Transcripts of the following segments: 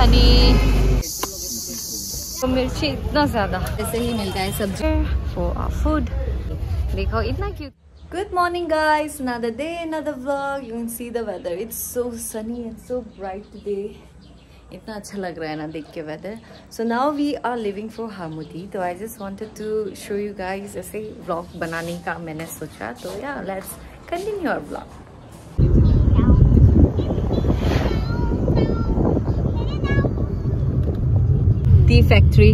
हनी। तो मिर्ची इतना ज्यादा ऐसे ही मिलता है सब्जी फॉर फूड। देखो इतना cute. Good morning guys, another day, another vlog. You can see the weather. It's so sunny and so bright today. इतना अच्छा लग रहा है ना देख के weather. So now we are leaving for Harmony. तो I just wanted to show you guys ऐसे vlog बनाने का मैंने सोचा. तो yeah, let's continue our vlog. Tea factory.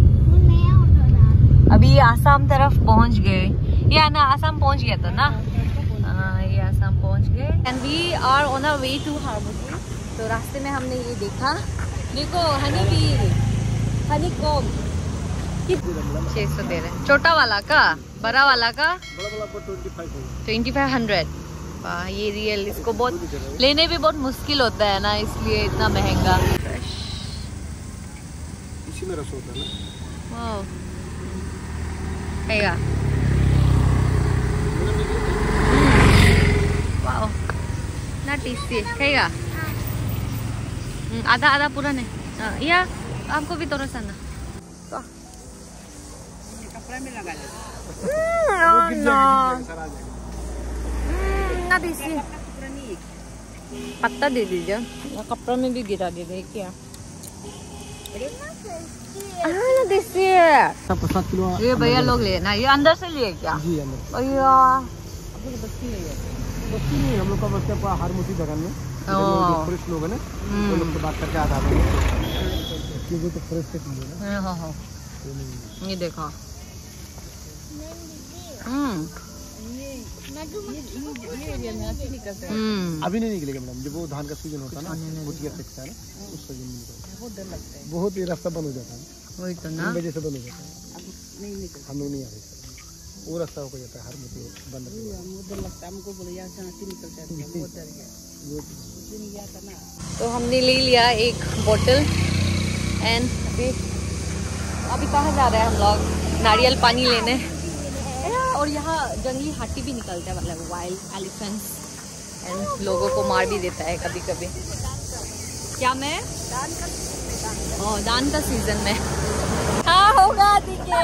अभी आसाम तरफ पहुंच गए। ये ना आसाम पहुंच गया था ना। ये आसाम पहुंच गए and we are on our way to harmony. तो रास्ते में हमने ये देखा, देखो हनी बी, हनी कॉम 600 दे रहे। छोटा वाला का, बड़ा वाला का 2500। वाह ये रियल, इसको बहुत लेने भी बहुत मुश्किल होता है ना, इसलिए इतना महंगा। इसी में रस होता है ना। खाएगा? वाओ ना टेस्टी। खाएगा? आधा आधा पूरा नहीं। या आपको भी थोड़ा सा ना। कपड़ा में लगा ना टेस्टी। पत्ता दे दीजिए, कपड़ा में भी गिरा दीजिए क्या। ना टेस्टी है। 7 किलो ये भैया लोग लेना। ये अंदर से लिए क्या? जी अंदर। भैया बस्ती नहीं, हम लोग का बस्ती हारमोती बगल में फ्रेश लोग है ना, वो लोग से बात करके आधा क्योंकि तो फ्रेश तक है। हाँ हाँ ये देखो। अभी नहीं निकलेगा मैडम, जब वो धान का सीजन होता है ना, भुजिया सेकता है ना, उस सीजन में निकलता है। बहुत डर लगता है, बहुत ही रास्ता बंद हो जाता है। वही तो ना, वजह से बंद हो जाता है। नहीं निकलता, हम लोग नहीं आ रहे, वो रास्ता हो जाता है हर मुझे बंद। डर लगता है हमको, बोले यहाँ से निकलता है, बहुत डर गया। तो हमने ले लिया एक बोतल एंड अभी कहाँ जा रहे हैं हम लोग? नारियल पानी लेने। और यहाँ जंगली हाथी भी निकलता है, मतलब वाइल्ड एलिफेंट्स, एंड लोगों को मार भी देता है कभी कभी। क्या मैं दान का सीजन में हाँ होगा। ठीक है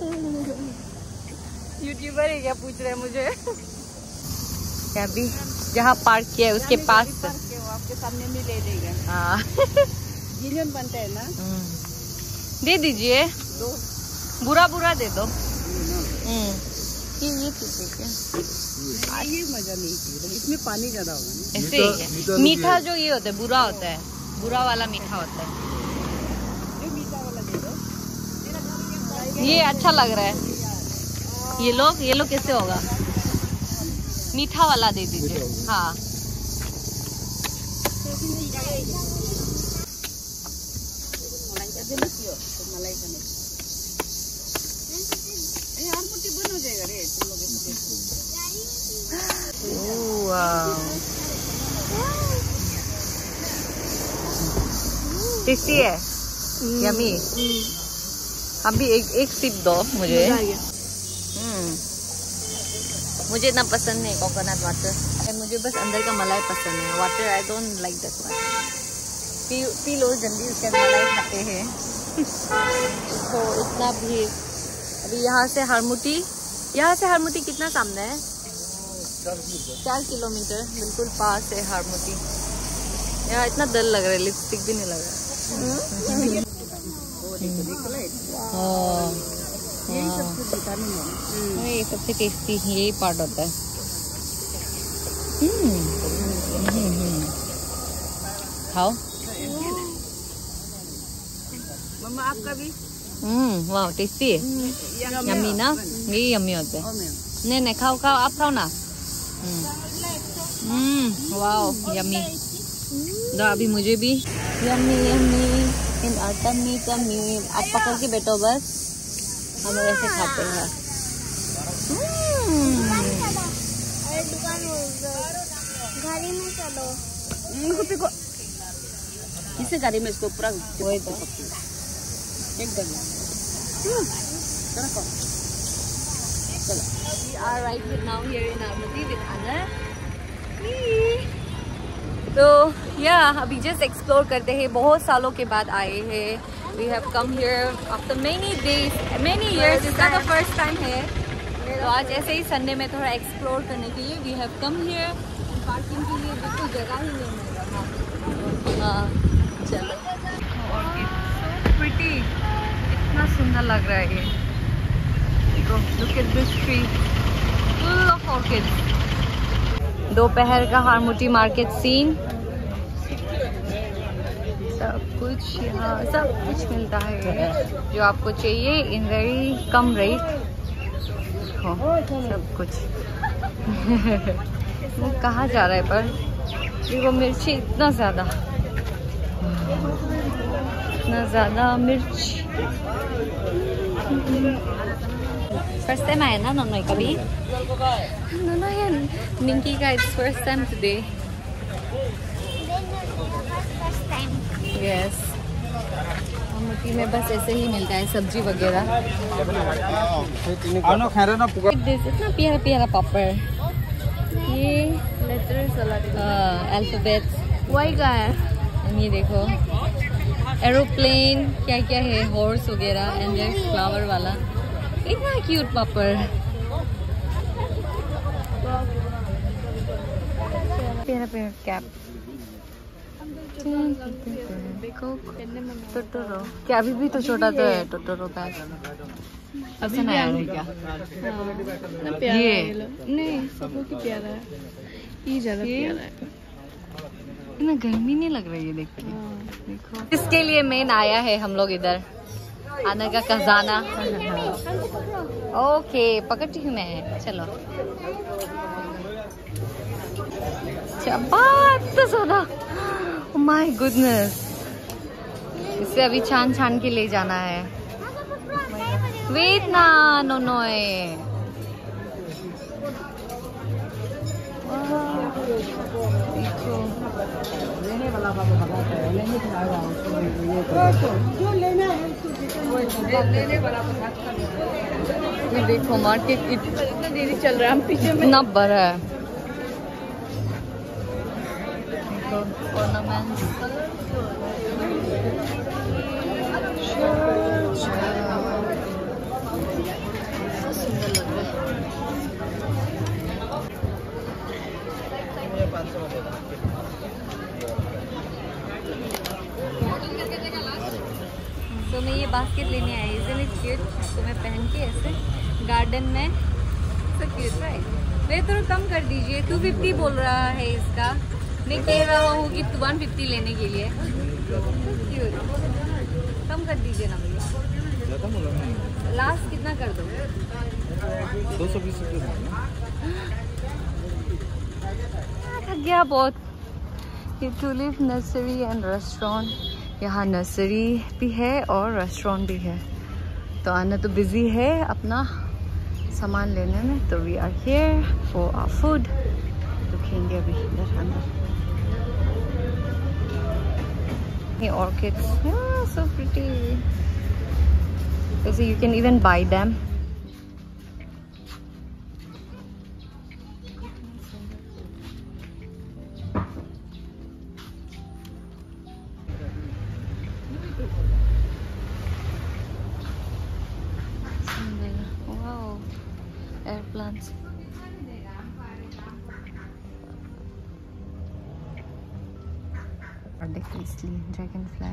यूट्यूबर है क्या पूछ रहे हैं मुझे। अभी जहाँ पार्क किया है उसके पास आपके सामने में ले देगा। हाँ यूनियन बनता है ना, दे दीजिए। बुरा बुरा दे दो। ये ठीक है। ये मजा नहीं, इसमें पानी ज्यादा होगा। ऐसे ही है मीठा जो ये होता है, बुरा होता है, बुरा वाला मीठा होता है। मीठा वाला दे दो। ये अच्छा लग रहा है। ये लोग कैसे होगा? मीठा वाला दे दीजिए। हाँ टेस्टी है, यम्मी। अभी एक सिप दो मुझे। मुझे इतना पसंद नहीं कोकोनट वाटर, मुझे बस अंदर का मलाई पसंद है। Water I don't like that water. पी लो जल्दी, उसके बाद मलाई खाते हैं। तो इतना भी अभी यहाँ से हारमोती कितना सामने है? 4 किलोमीटर, बिल्कुल पास है हारमोती। यार इतना डर लग रहा है, लिपस्टिक भी नहीं लग रहा है। ये सबसे टेस्टी यही पार्ट होता है। खाओ मम्मा, आपका भी। वाह टेस्टी है, यम्मी ना। ये यम्मी होता है। नहीं खाओ आप खाओ ना। वाह यम्मी। दो अभी मुझे भी। Yummy in tummy tummy. आप पकड़ के बैठो बस, हम ऐसे खाते हैं। गाड़ी में चलो। इसे गाड़ी में इसको पूरा वही तो एकदम। We are right now here in Harmony with Anna. तो या अभी जस्ट एक्सप्लोर करते हैं, बहुत सालों के बाद आए हैं। We have come here after many days many years, इसका तो फर्स्ट टाइम है। तो आज ऐसे ही संडे में थोड़ा एक्सप्लोर करने के लिए we have come here. Parking के लिए बिल्कुल जगह ही नहीं मिल रहा। हाँ चलो। सो प्रिटी, इतना सुंदर लग रहा है ये। देखो, look at this tree full of orchids. दोपहर का हारमुटी मार्केट सीन, सब कुछ यहाँ सब कुछ मिलता है जो आपको चाहिए इन वेरी कम रेट। सब कुछ वो कहाँ जा रहा है पर देखो, मिर्ची इतना ज़्यादा मिर्च। फर्स्ट टाइम आया ना नोनो कभी? नोनो या निंकी का it's first time today. Yes, Harmutty में बस ऐसे ही मिलता है सब्जी वगैरह। इतना प्यारा प्यारा पापड़। ये लेटर्स अल्फाबेट्स वाई का है। ये देखो एरोप्लेन, क्या क्या है, हॉर्स वगैरह, एंड फ्लावर वाला। इतना क्यूट पापड़। प्यारा प्यारा कैप। टोटोरो क्या अभी भी तो छोटा तो है टोटोरो का। पसंद आया क्या? ये नहीं, सबको की प्यारा है, ये ज्यादा प्यारा है। इतना गर्मी नहीं लग रही है देख के। देखो, इसके लिए मेन आया है हम लोग इधर, आने का खजाना। ओके, पकड़ती हूँ मैं, चलो। बात तो ज़्यादा, माय गुडनेस। इसे अभी छान छान के ले जाना है। वेट ना नोनोए। देखो लेने वाला जो लेना है लेने वाला। ये देखो मार्केट कितना देरी चल रहा है, हम पीछे में इतना बड़ा है। ऑर्नामेंट्स, सुंदर लग रहा है। तो मैं ये बास्केट लेने आई, इजीली क्यूट। तो मैं पहन के ऐसे गार्डन में सब क्यूट है। वे थोड़ा कम कर दीजिए, 250 बोल रहा है इसका। मैं कह रहा हूँ कि 150 लेने के लिए। क्यूट, कम कर दीजिए ना भैया। लास्ट कितना कर दो? 220 रुपये। थक गया बहुत। ये टूलिप नर्सरी एंड रेस्टोरेंट, यहाँ नर्सरी भी है और रेस्टोरेंट भी है। तो आना तो बिजी है अपना सामान लेने में। तो we are here for our food. रुकेंगे अभी इधर अंदर। ये orchids, so pretty. So you can even buy them. Wow, airplanes. Ridiculously dragonfly.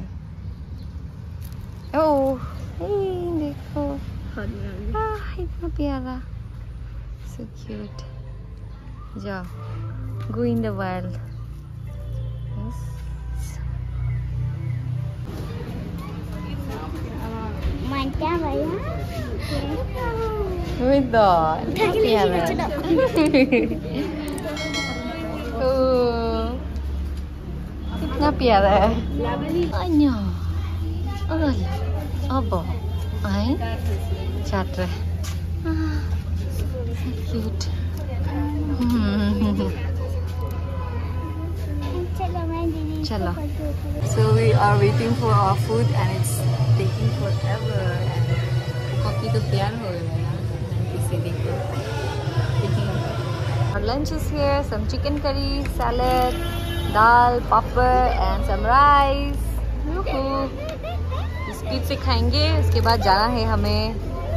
Oh, hey, देखो, इतना प्यारा, so cute. जाओ, go in the wild. Yes. Mantap ya. Betul. Piara. कितना प्यारा है। अन्या, अब आए चाट रहे। क्यूट। चलो। So we are waiting for our food and it's taking forever. Coffee तो तैयार हो गया है किसी देखो। Our lunch is here. Some chicken curry, salad, dal, papad and some rice. Speed से खाएंगे, उसके बाद जाना है हमें।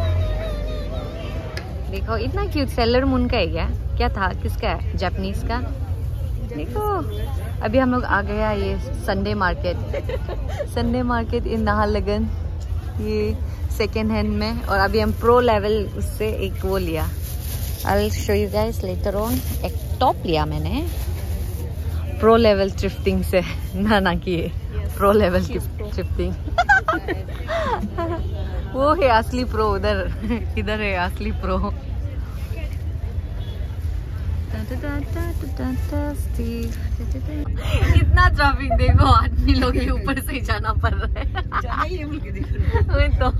देखो इतना क्यूट, सेलर मून का है क्या था, किसका है? जापानीज का। देखो अभी हम लोग आ गया ये संडे मार्केट इन नाहरलगुन, ये सेकेंड हैंड में। और अभी हम प्रो लेवल उससे एक वो लिया, I'll show you guys later on। एक टॉप लिया मैंने प्रो लेवल थ्रिफ्टिंग से, ना किए प्रो लेवल थ्रिफ्टिंग। वो है असली प्रो, उधर इधर है असली प्रो। कितना ट्रैफिक देखो, आदमी लोग के ऊपर से जाना पड़ रहा है। तो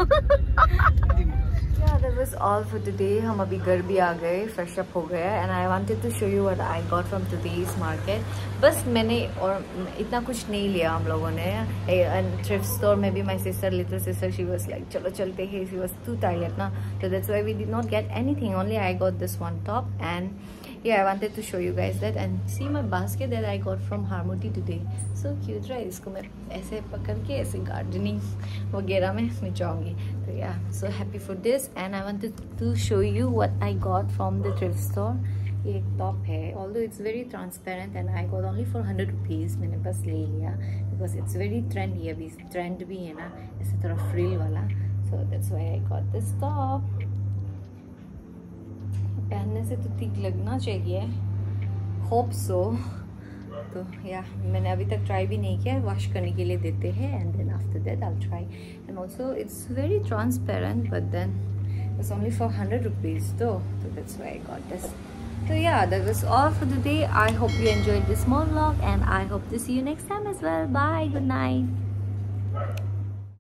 that was all for today। हम अभी घर भी आ गए, फ्रेश अप हो गए and I wanted to show you what I got from today's market. बस मैंने और इतना कुछ नहीं लिया हम लोगों ने। एंड थ्रिफ्ट स्टोर में भी my sister, little sister, she was like चलो चलते हैं, शी वाज टू टायर्ड ना, so that's why we did not get anything, only I got this one top। and yeah, I wanted to show you guys that and see my basket that I got from Harmony today, so cute right? इसको मैं ऐसे पकड़ के ऐसे gardening वगैरह में मैं जाऊँगी। तो yeah, so happy for this and I wanted to show you what I got from the thrift store। ये एक टॉप है, although it's very transparent and I got only for 100 rupees। मैंने बस ले लिया because it's very trendy, अभी trend भी है ना ऐसे थोड़ा फ्रिल वाला, so that's why I got this top। पहनने से तो ठीक लगना चाहिए, होप सो। तो या मैंने अभी तक ट्राई भी नहीं किया, वॉश करने के लिए देते हैं and then after that I will try. And also it's very transparent but then it's only for 100 rupees तो that's why I got this. So yeah, that was all for today। I hope you enjoyed this small vlog and I hope to see you next time as well। Bye, good night।